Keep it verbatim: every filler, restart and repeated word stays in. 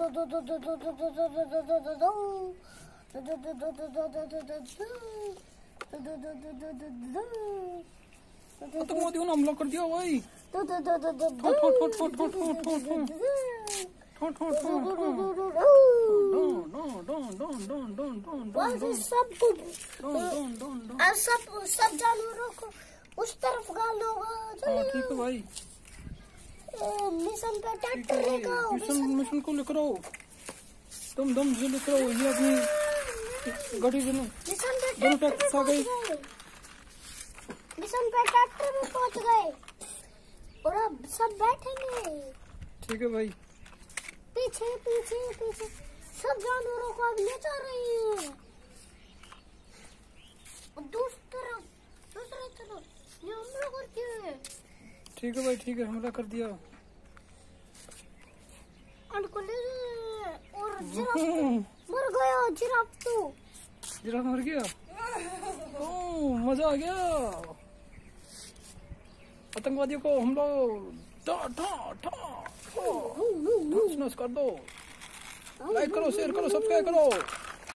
आतंकवादियों ने हमला कर दिया भाई। ठो ठो ठो ठो ठो ठो ठो ठो ठो ठो ठो ठो सब सब जानवरों को उस तरफ गालो। ठीक है भाई, मिशन पे ट्रैक्टर लेकर आओ। मिशन मिशन को लेकर आओ, तुम दम से लेकर आओ। ये अपनी गाड़ी दोनों दोनों ट्रैक्टर आ गए। मिशन पे ट्रैक्टर में पहुंच गए और अब सब बैठेंगे। ठीक है भाई, पीछे पीछे पीछे सब जानवरों को अब ले जा रहे हैं। दूसरी तरफ दूसरी तरफ ये हमला करते हैं। ठीक है भाई, ठीक है, हमला कर दिया। और जिराफ मर गया। जिराफ तो जिराफ मर गया। ओह, मजा आ गया। आतंकवादियों को हम लोग ठा ठा ठा नस कर दो। लाइक करो, शेयर करो, सब्सक्राइब करो।